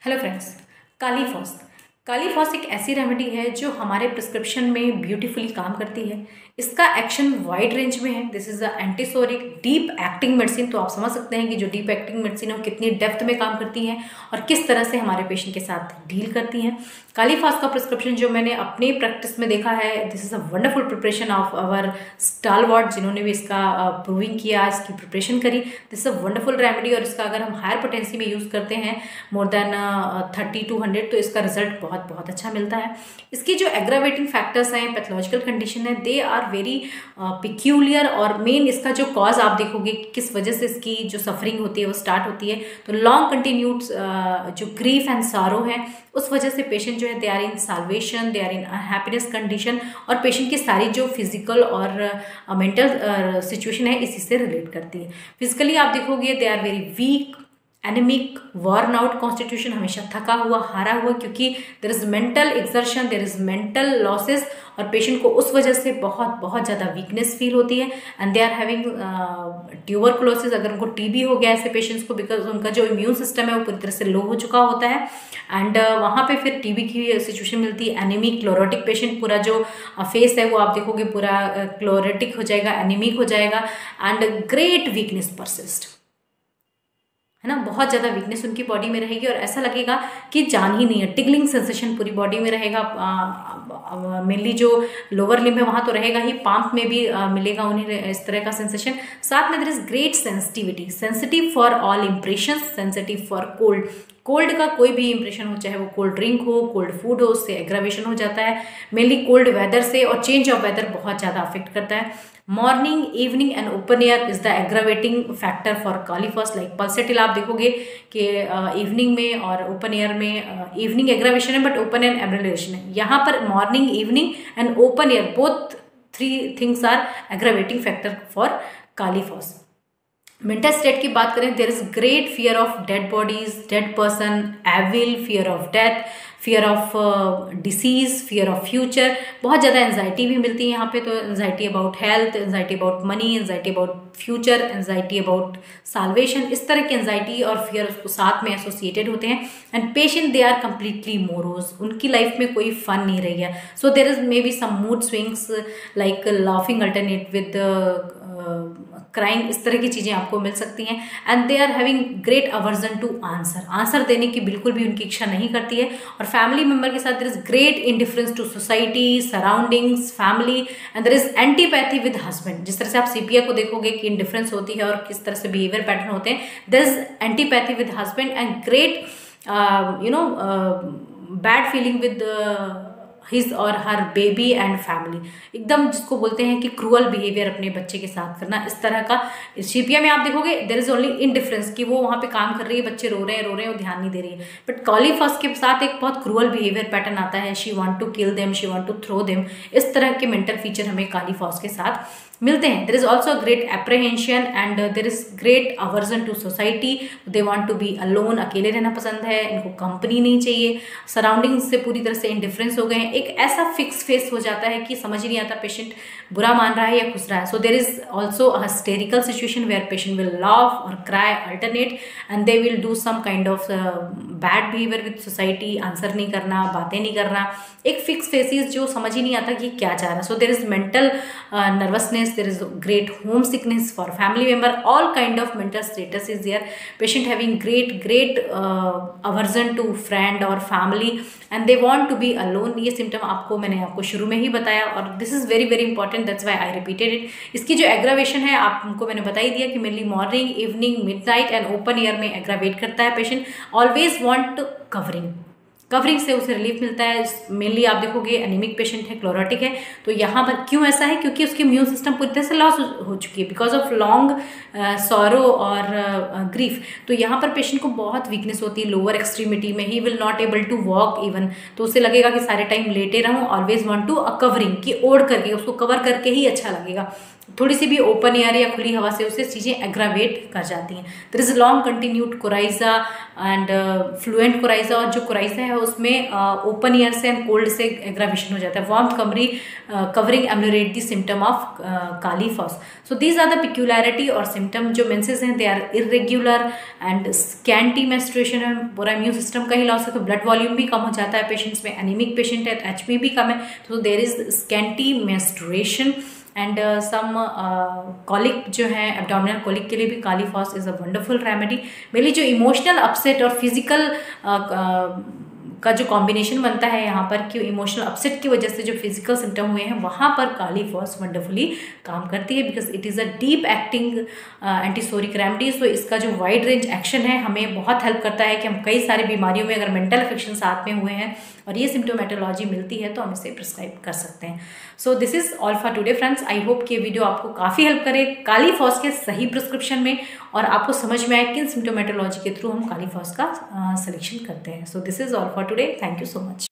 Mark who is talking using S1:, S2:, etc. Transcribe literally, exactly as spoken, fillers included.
S1: Hello friends, Kali phos Kali phos एक ऐसी remedy है जो हमारे प्रिस्क्रिप्शन में ब्यूटीफुली काम करती है। इसका एक्शन वाइड रेंज में है। This is a antipsoric deep acting medicine. तो आप समझ सकते हैं कि जो डीप एक्टिंग मेडिसिन है वो कितनी डेप्थ में काम करती है और किस तरह से हमारे पेशेंट के साथ डील करती हैं। कालीफॉस का प्रिस्क्रिप्शन जो मैंने अपने प्रैक्टिस में देखा है, this is a wonderful preparation of our stalwart, जिन्होंने भी इसका प्रूविंग किया, इसकी प्रिपरेशन करी। This is a wonderful remedy और इसका अगर हम हायर पोटेंसी में यूज़ करते हैं more than thirty two hundred तो इसका रिजल्ट बहुत बहुत अच्छा मिलता है। इसकी जो एग्रावेटिंग फैक्टर्स हैं, पैथोलॉजिकल कंडीशन है, दे आर वेरी पिक्यूलियर। और मेन इसका जो कॉज आप देखोगे किस वजह से इसकी जो सफरिंग होती है वो स्टार्ट होती है, तो लॉन्ग कंटिन्यूड जो ग्रीफ एंड सारो है उस वजह से पेशेंट जो है they are in salvation, they are in happiness condition, और पेशेंट की सारी जो फिजिकल और मेंटल सिचुएशन है इसी से रिलेट करती है। फिजिकली आप देखोगे they are very weak, anaemic, worn out constitution, हमेशा थका हुआ, हारा हुआ, क्योंकि there is mental exertion, there is mental losses, और पेशेंट को उस वजह से बहुत बहुत ज़्यादा वीकनेस फील होती है। And they are having tuberculosis, अगर उनको टीबी हो गया ऐसे पेशेंट्स को, बिकॉज उनका जो इम्यून सिस्टम है वो पूरी तरह से लो हो चुका होता है। एंड uh, वहाँ पे फिर टीबी की सिचुएशन मिलती है। एनीमिक, क्लोरोटिक पेशेंट, पूरा जो फेस है वो आप देखोगे पूरा क्लोरोटिक हो जाएगा, एनीमिक हो जाएगा, एंड ग्रेट वीकनेस परसिस्ट, है ना। बहुत ज़्यादा वीकनेस उनकी बॉडी में रहेगी और ऐसा लगेगा कि जान ही नहीं है। टिगलिंग सेंसेशन पूरी बॉडी में रहेगा। मेनली जो लोअर लिम्ब है वहाँ तो रहेगा ही, पाम्प में भी आ, मिलेगा उन्हें इस तरह का सेंसेशन। साथ में there is great sensitivity, sensitive for all impressions, sensitive for cold. Cold का कोई भी इंप्रेशन हो, चाहे वो कोल्ड ड्रिंक हो, कोल्ड फूड हो, उससे एग्रावेशन हो जाता है। मेनली कोल्ड वेदर से, और चेंज ऑफ वेदर बहुत ज़्यादा अफेक्ट करता है। Morning, evening and open air is the aggravating factor for kali phos. Like pulsatilla आप देखोगे कि इवनिंग में और ओपन एयर में, इवनिंग एग्रावेशन है बट ओपन एयर एब्रेलेशन है। यहाँ पर morning, evening and open air both three things are aggravating factor for kali phos. Mental state की बात करें, there is great fear of dead bodies, dead person, evil, fear of death, fear of disease, fear of future. बहुत ज़्यादा anxiety भी मिलती है यहाँ पे। तो anxiety about health, anxiety about money, anxiety about future, anxiety about salvation, इस तरह की एंजाइटी और फियर उसको साथ में एसोसिएटेड होते हैं। And patient they are completely morose, उनकी लाइफ में कोई फन नहीं रही है। So there is may be some mood swings like laughing alternate with crying, इस तरह की चीज़ें आपको मिल सकती हैं। And they are having great aversion to answer, answer देने की बिल्कुल भी उनकी इच्छा नहीं करती है। और फैमिली मेंबर के साथ there is great indifference to society, surroundings, family, and there is antipathy with husband. जिस तरह से आप सीपीए को देखोगे कि इंडिफरेंस होती है और किस तरह से बिहेवियर पैटर्न होते हैं, there is antipathy with husband and great you know bad feeling with his or her baby and family. एकदम जिसको बोलते हैं कि क्रूअल बिहेवियर अपने बच्चे के साथ करना, इस तरह का। शिपिया में आप देखोगे देयर इज ओनली इनडिफरेंस कि वो वहाँ पे काम कर रही है, बच्चे रो रहे हैं रो रहे हैं, वो ध्यान नहीं दे रही है। बट कालीफॉस के साथ एक बहुत क्रूअल बिहेवियर पैटर्न आता है। She want to kill them, she want to throw them, इस तरह के मेंटल फीचर हमें कालीफॉस के साथ मिलते हैं। There is also great apprehension and there is great aversion to society. They want to be alone, अकेले रहना पसंद है, इनको कंपनी नहीं चाहिए, सराउंडिंग्स से पूरी तरह से इंडिफरेंस हो गए हैं। एक ऐसा फिक्स फेस हो जाता है कि समझ ही नहीं आता पेशेंट बुरा मान रहा है या खुश रहा है। So there is also a hysterical situation where patient will laugh or cry alternate, and they will do some kind of bad behaviour with society, answer नहीं करना, बातें नहीं करना, एक फिक्स फेसिस जो समझ ही नहीं आता कि क्या चाह रहा है। So there is mental nervousness, there is great homesickness for family member, all kind of mental status is there. Patient having great great uh, aversion to friend or family and they want to be alone. ये symptom आपको मैंने आपको शुरू में ही बताया और this is very very important, that's why I repeated it. इसकी जो aggravation है आपको मैंने बता ही दिया कि mainly morning, evening, midnight and open air में aggravate करता है। patient always want covering, covering से उसे रिलीफ मिलता है। मेनली आप देखोगे एनीमिक पेशेंट है, क्लोरोटिक है, तो यहाँ पर क्यों ऐसा है, क्योंकि उसकी इम्यून सिस्टम पूरी तरह से लॉस हो चुकी है बिकॉज ऑफ लॉन्ग सॉरो और ग्रीफ। uh, तो यहाँ पर पेशेंट को बहुत वीकनेस होती है लोअर एक्सट्रीमिटी में, he will not able to walk even, तो उसे लगेगा कि सारे टाइम लेटे रहूँ, always want to a covering, कि ओढ़ करके उसको कवर करके ही अच्छा लगेगा। थोड़ी सी भी ओपन एयर या खुली हवा से उससे चीज़ें एग्रावेट कर जाती हैं। There is long continued coryza and fluent coryza, और जो कोराइजा है उसमें ओपन एयर से एंड कोल्ड से एग्रावेशन हो जाता है। वार्म कमरी covering ameliorate the symptom of kali phos. So these are the peculiarity और सिम्टम। जो मेंसेस हैं they are irregular and scanty menstruation है, पूरा इम्यून सिस्टम का ही लॉस है, तो ब्लड वॉल्यूम भी कम हो जाता है पेशेंट्स में। एनीमिक पेशेंट है, एच पी भी कम है, तो there is scanty menstruation and some colic जो है, एब्डोमिनल कॉलिक के लिए भी kali phos is a wonderful remedy. मेरी जो इमोशनल अपसेट और फिजिकल का जो कॉम्बिनेशन बनता है यहाँ पर कि इमोशनल अपसेट की वजह से जो फिजिकल सिम्टम हुए हैं वहाँ पर काली फॉस वंडरफुली काम करती है, because it is a deep acting antipsoric remedy. So इसका जो वाइड रेंज एक्शन है हमें बहुत हेल्प करता है कि हम कई सारी बीमारियों में, अगर मेंटल अफेक्शन साथ में हुए हैं और ये सिम्टोमेटोलॉजी मिलती है तो हम इसे प्रिस्क्राइब कर सकते हैं। So this is all for today friends. I hope कि ये वीडियो आपको काफ़ी हेल्प करे काली फॉस के सही प्रिस्क्रिप्शन में, और आपको समझ में आए किन सिम्टोमेटोलॉजी के थ्रू हम काली फॉस का सिलेक्शन करते हैं। So this is all for today. Thank you so much.